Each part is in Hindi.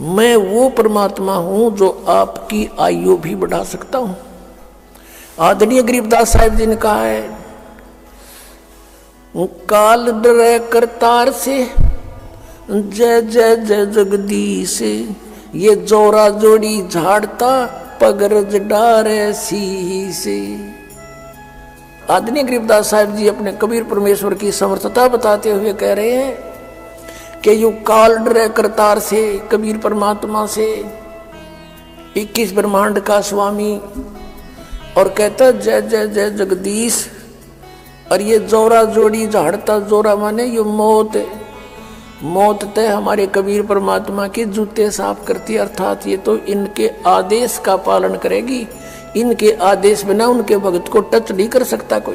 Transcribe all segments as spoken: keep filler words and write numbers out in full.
मैं वो परमात्मा हूं जो आपकी आयु भी बढ़ा सकता हूं। आदरणीय गरीबदास साहिब जी ने कहा है, काल डरे करतार से जय जय जय जगदीश, ये जोरा जोड़ी झाड़ता पगरज डारे सी से। आदरणीय गरीबदास साहिब जी अपने कबीर परमेश्वर की समर्थता बताते हुए कह रहे हैं कि यू काल डरे करतार से, कबीर परमात्मा से, इक्कीस ब्रह्मांड का स्वामी, और कहता जय जय जय जगदीश। और ये जोरा जोड़ी झाड़ता, जोरा माने ये मौत, मौत तय हमारे कबीर परमात्मा के जूते साफ करती, अर्थात ये तो इनके आदेश का पालन करेगी। इनके आदेश बिना उनके भक्त को टच नहीं कर सकता कोई।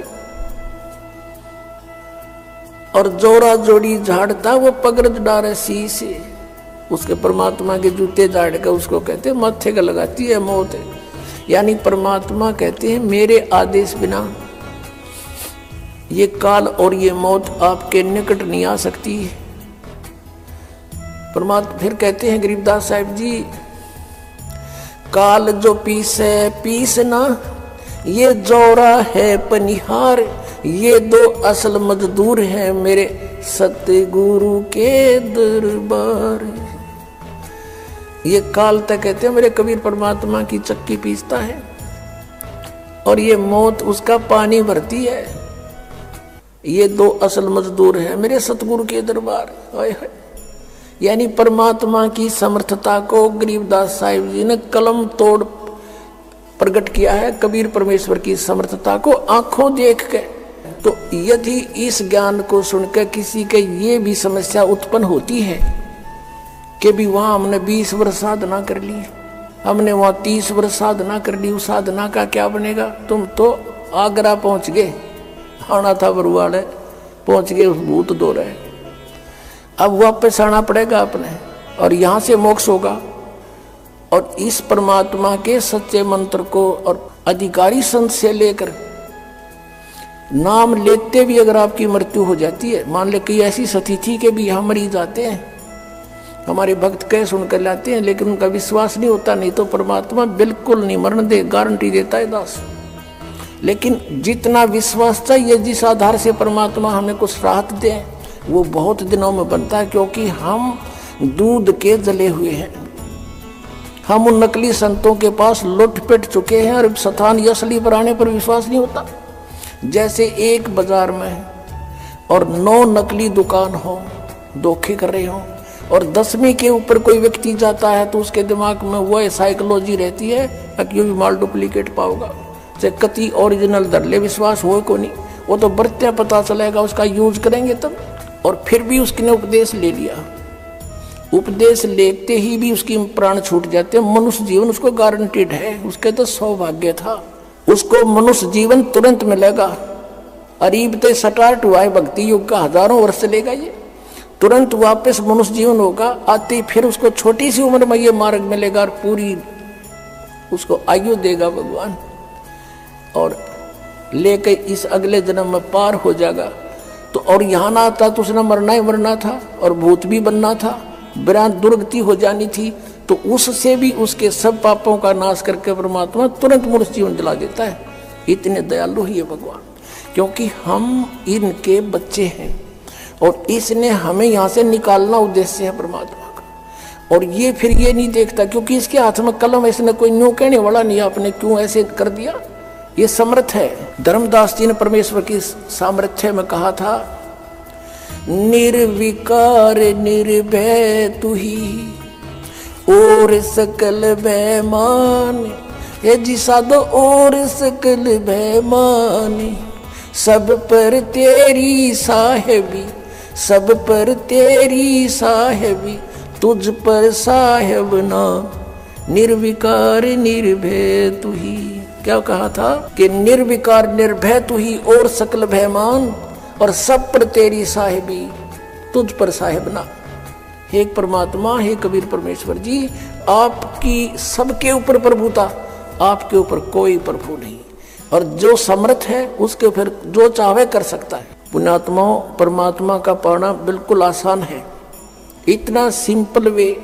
और जोरा जोड़ी झाड़ता वो पगरज डारे सी से, उसके परमात्मा के जूते झाड़ कर उसको कहते माथे का लगाती है मौत। यानी परमात्मा कहते हैं मेरे आदेश बिना ये काल और ये मौत आपके निकट नहीं आ सकती। परमात्मा फिर कहते हैं गरीबदास साहिब जी, काल जो पीसे पीस ना, ये जोरा है पनिहार, ये दो असल मजदूर हैं मेरे सतगुरु के दरबार। ये काल तक कहते हैं मेरे कबीर परमात्मा की चक्की पीसता है, और ये मौत उसका पानी भरती है। ये दो असल मजदूर हैं मेरे सतगुरु के दरबार। यानी परमात्मा की समर्थता को गरीबदास साहिब जी ने कलम तोड़ प्रकट किया है, कबीर परमेश्वर की समर्थता को आंखों देख के। तो यदि इस ज्ञान को सुनकर किसी के ये भी समस्या उत्पन्न होती है कि भी वहां हमने बीस वर्ष साधना कर ली, हमने वहां तीस वर्ष साधना कर ली, उस साधना का क्या बनेगा? तुम तो आगरा पहुंच गए, आना था बरुआड़े, पहुंच गए उस भूत दो रहे, अब वापस आना पड़ेगा अपने, और यहां से मोक्ष होगा। और इस परमात्मा के सच्चे मंत्र को और अधिकारी संत से लेकर नाम लेते भी अगर आपकी मृत्यु हो जाती है, मान ले कि ऐसी स्थिति के भी हम मरीज आते हैं, हमारे भक्त कह सुनकर लाते हैं, लेकिन उनका विश्वास नहीं होता, नहीं तो परमात्मा बिल्कुल नहीं मरण दे, गारंटी देता है दास। लेकिन जितना विश्वास चाहिए, जिस आधार से परमात्मा हमें कुछ राहत दे, वो बहुत दिनों में बनता है, क्योंकि हम दूध के जले हुए हैं। हम उन नकली संतों के पास लुट पिट चुके हैं, और स्थान असली पर आने पर विश्वास नहीं होता। जैसे एक बाजार में और नौ नकली दुकान हो, धोखे कर रहे हो, और दसवीं के ऊपर कोई व्यक्ति जाता है तो उसके दिमाग में वह साइकोलॉजी रहती है कि भी माल डुप्लीकेट पाओगा, चाहे कति ओरिजिनल दर ले, विश्वास हो को नहीं, वो तो बरत्या पता चलेगा, उसका यूज करेंगे तब। और फिर भी उसने उपदेश ले लिया, उपदेश लेते ही भी उसकी प्राण छूट जाते हैं। मनुष्य जीवन उसको गारंटीड है, उसके तो सौभाग्य था, उसको मनुष्य जीवन तुरंत मिलेगा। अरीब ते स्टार्ट हुआ है भक्ति युग का, हजारों वर्ष चलेगा, ये तुरंत वापस मनुष्य जीवन होगा। आते फिर उसको छोटी सी उम्र में ये मार्ग मिलेगा, और पूरी उसको आयु देगा भगवान, और लेकर इस अगले जन्म में पार हो जाएगा। तो और यहाँ ना आता तो उसने मरना ही मरना था, और भूत भी बनना था, बिना दुर्गति हो जानी थी। तो उससे भी उसके सब पापों का नाश करके परमात्मा तुरंत मनुष्य जीवन दिला देता है। इतने दयालु ही है भगवान, क्योंकि हम इनके बच्चे हैं, और इसने हमें यहाँ से निकालना उद्देश्य है परमात्मा का। और ये फिर ये नहीं देखता, क्योंकि इसके हाथ में कलम, इसने कोई न्यू कहने वाला नहीं, आपने क्यों ऐसे कर दिया, ये समर्थ है। धर्मदास जी ने परमेश्वर की सामर्थ्य में कहा था, निर्विकार निर्भय तू ही और सकल बेमान, ये जी साधो और सकल बेमान, सब पर तेरी साहेबी, सब पर तेरी साहेबी, तुझ पर साहेब ना, निर्विकार निर्भय तू ही। क्या कहा था कि निर्विकार निर्भय तू ही और सकल भयमान, और सब पर तेरी साहेबी, तुझ पर साहेब ना। हे परमात्मा, हे कबीर परमेश्वर जी, आपकी सबके ऊपर प्रभुता, आपके ऊपर कोई प्रभु नहीं, और जो समर्थ है उसके फिर जो चाहे कर सकता है। पुण्यात्माओं, परमात्मा का पाना बिल्कुल आसान है, इतना सिंपल वे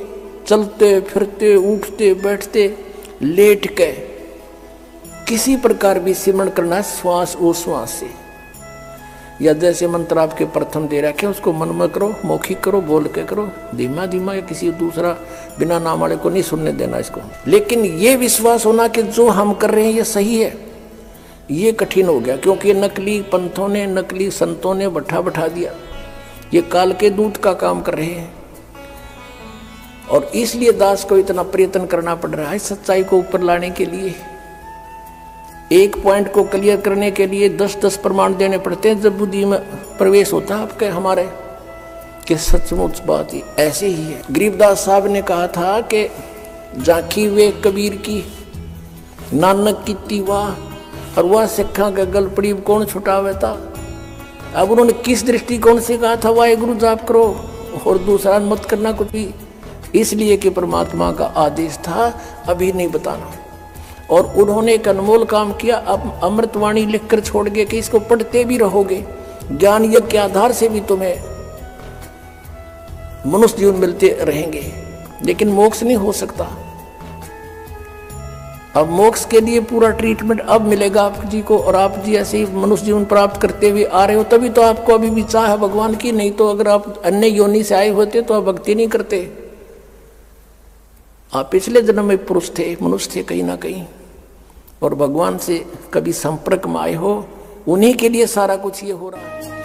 चलते फिरते उठते बैठते लेट के किसी प्रकार भी सिमरण करना है श्वास उश्वास से, या जैसे मंत्र आपके प्रथम दे रखे उसको मन में करो, मौखिक करो, बोल के करो, धीमा धीमा, या किसी दूसरा बिना नाम वाले को नहीं सुनने देना इसको। लेकिन ये विश्वास होना कि जो हम कर रहे हैं ये सही है, ये कठिन हो गया, क्योंकि नकली पंथों ने, नकली संतों ने बैठा बैठा दिया, ये काल के दूत का काम कर रहे हैं। और इसलिए दास को इतना प्रयत्न करना पड़ रहा है सच्चाई को ऊपर लाने के लिए। एक पॉइंट को क्लियर करने के लिए दस दस प्रमाण देने पड़ते हैं, जब बुद्धि में प्रवेश होता है आपके हमारे कि सचमुच बात ही ऐसे ही है। गरीबदास साहब ने कहा था कि झांकी वे कबीर की नानक की तीवा और वह सिखा का गल पड़ी कौन छुटावे था। अब उन्होंने किस दृष्टिकोण से कहा था वाहेगुरु जाप करो और दूसरा मत करना कुछ भी, इसलिए कि परमात्मा का आदेश था अभी नहीं बताना। और उन्होंने एक अनमोल काम किया, अब अमृतवाणी लिखकर छोड़ गए कि इसको पढ़ते भी रहोगे, ज्ञान यज्ञ के आधार से भी तुम्हें मनुष्य जीवन मिलते रहेंगे, लेकिन मोक्ष नहीं हो सकता। अब मोक्ष के लिए पूरा ट्रीटमेंट अब मिलेगा आप जी को, और आप जी ऐसे ही मनुष्य जीवन प्राप्त करते हुए आ रहे हो, तभी तो आपको अभी भी चाह है भगवान की। नहीं तो अगर आप अन्य योनि से आए होते तो आप भक्ति नहीं करते। आप पिछले जन्म में पुरुष थे, मनुष्य थे कहीं ना कहीं, और भगवान से कभी संपर्क में आए हो, उन्हीं के लिए सारा कुछ ये हो रहा है।